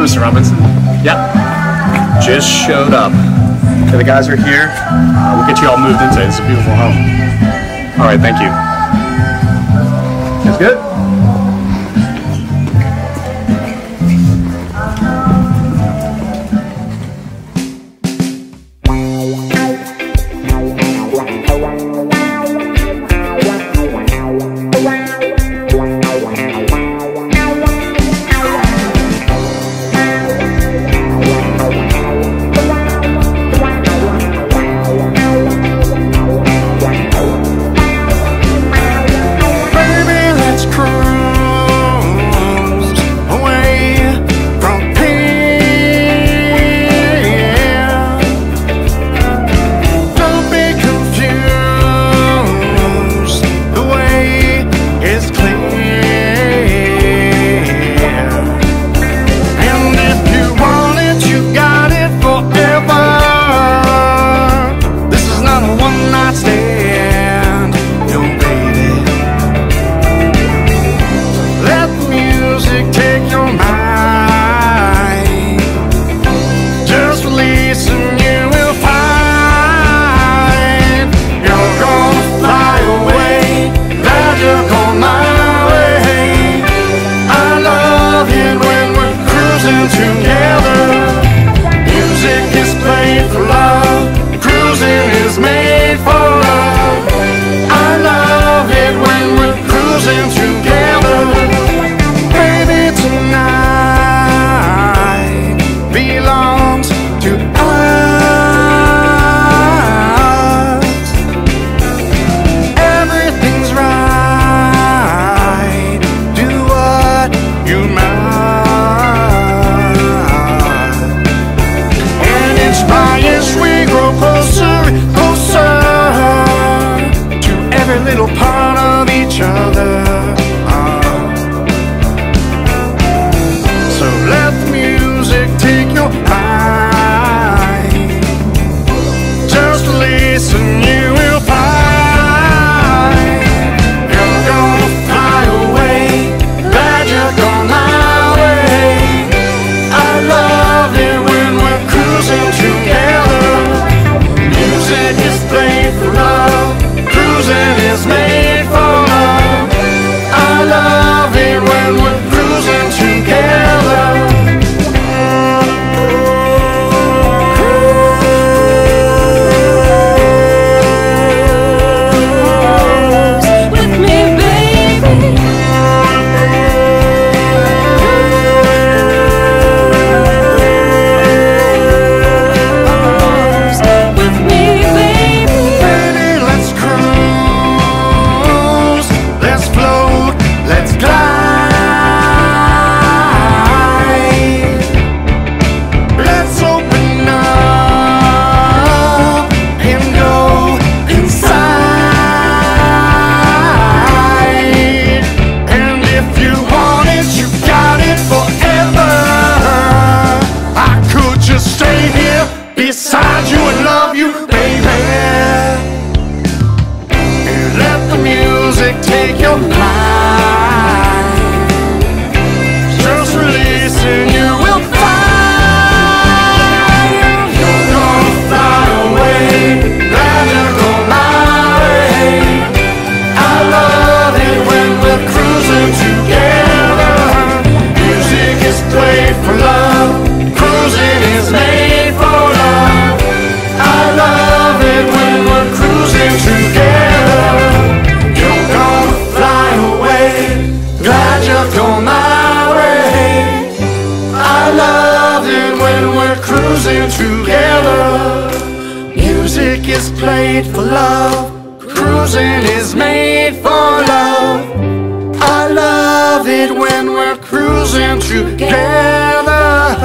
Mr. Robinson. Yep. Just showed up. Okay, the guys are here. We'll get you all moved into it. It's a beautiful home. All right, thank you. It's good? Little part of each other. So let the music take your mind. Just listen, you will find you're gonna fly away. Glad you're gone my way. I love it when we're cruising together. Music is played for love. Cruising is made for love. I love it when we're cruising together. Cruise with me, baby. Cruise with me, baby. Baby, let's cruise. Let's float, let's glide. Let's open up and go inside. And if you want it, you got it forever. I could just stay here beside you and love you, baby. And let the music take your mind. Just release and you will find you're gonna fly away. Glad you're going my way. I love it when we're cruising together. Music is played for love. Cruising is made for love. I love it when we're cruising together. You're gonna fly away. Glad you're going my way. I love it when we're cruising together. Music is played for love. Cruising is made for love. I love it when we're cruising together.